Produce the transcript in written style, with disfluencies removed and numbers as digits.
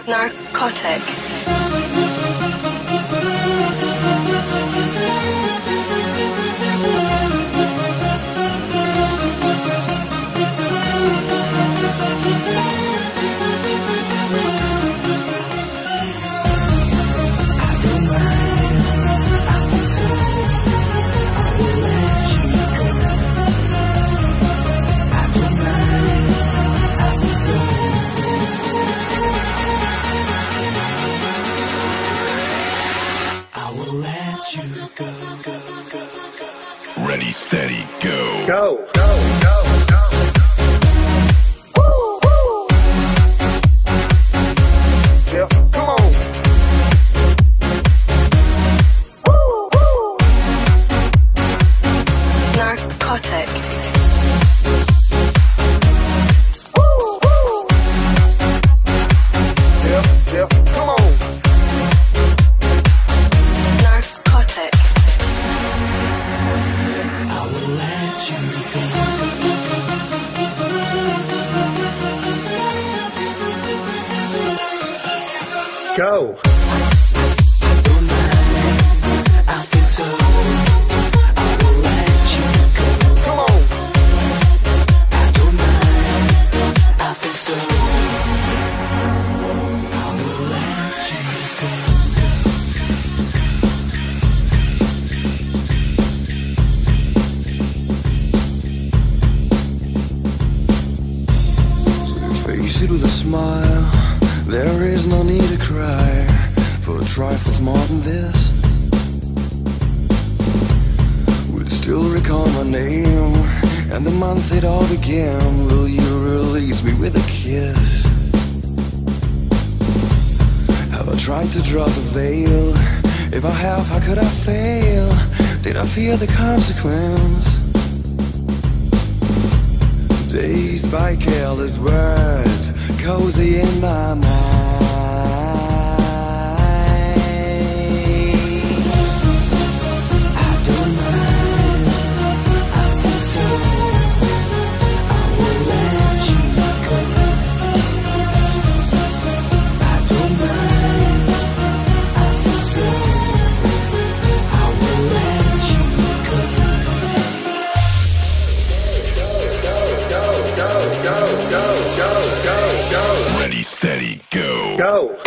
Narcotic. Ready, steady, go. Go, go, go, go. Woo, woo. Yeah, come on. Woo, woo. Narcotic. Woo, woo. Yeah, yeah, come on. Narcotic. Go. Come on. Face it with a smile. There is no need to cry for trifles more than this. Would still recall my name and the month it all began. Will you release me with a kiss? Have I tried to draw the veil? If I have, how could I fail? Did I fear the consequence? Dazed by careless words, cozy in my mind. I don't mind, I feel so. I will let you go. I don't mind, I feel so. I will let you go. Ready, steady, go. Go.